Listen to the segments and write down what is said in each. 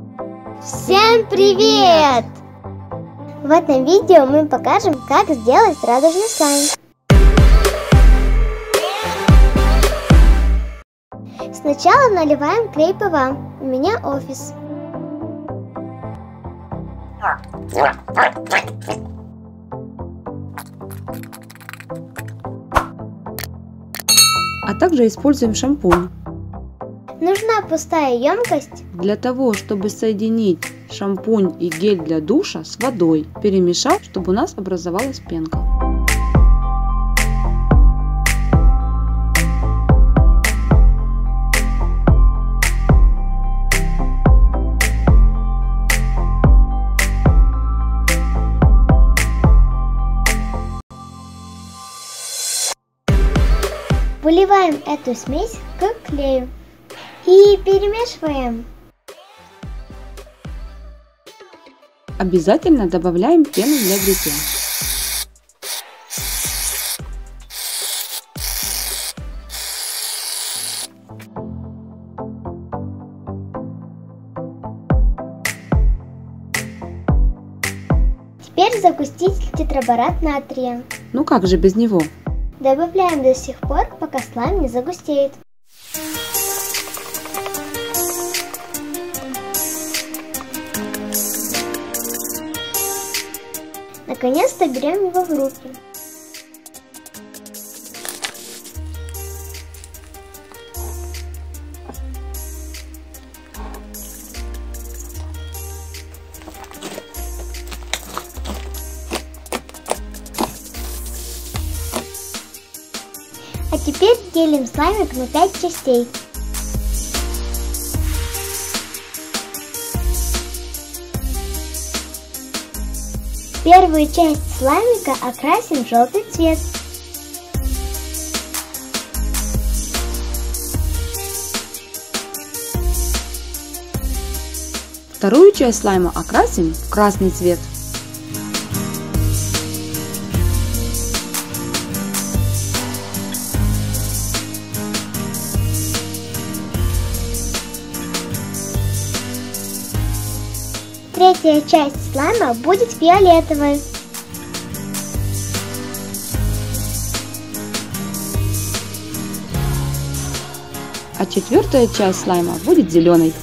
Всем привет! В этом видео мы покажем, как сделать радужный слайм. Сначала наливаем клей ПВА. У меня офис. А также используем шампунь. Нужна пустая емкость. Для того, чтобы соединить шампунь и гель для душа с водой, перемешав, чтобы у нас образовалась пенка. Выливаем эту смесь к клею и перемешиваем. Обязательно добавляем пену для бритья. Теперь загуститель тетраборат натрия. Ну как же без него? Добавляем до сих пор, пока слайм не загустеет. Наконец-то берем его в руки. А теперь делим слаймик на 5 частей. Первую часть слаймика окрасим в желтый цвет. Вторую часть слайма окрасим в красный цвет. Третья часть слайма будет фиолетовой. А четвертая часть слайма будет зеленой.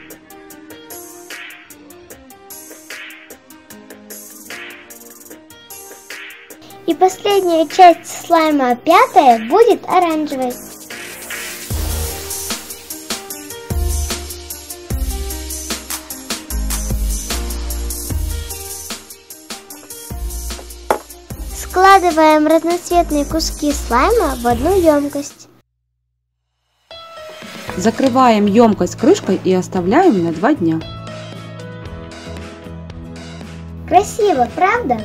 И последняя часть слайма, пятая, будет оранжевой. Складываем разноцветные куски слайма в одну емкость. Закрываем емкость крышкой и оставляем на 2 дня. Красиво, правда?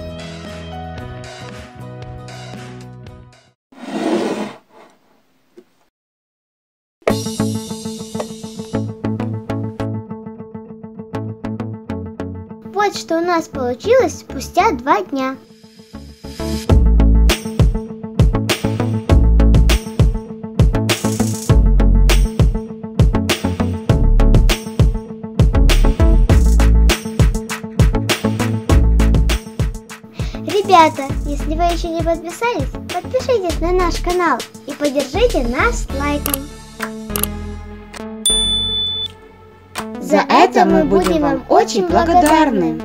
Вот что у нас получилось спустя 2 дня. Ребята, если вы еще не подписались, подпишитесь на наш канал и поддержите нас лайком. За это мы будем вам очень благодарны.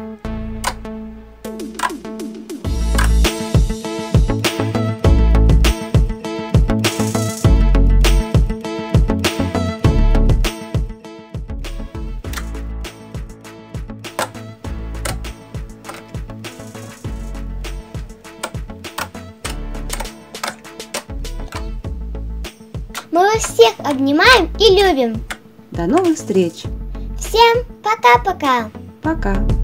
Мы вас всех обнимаем и любим. До новых встреч! Всем пока-пока! Пока!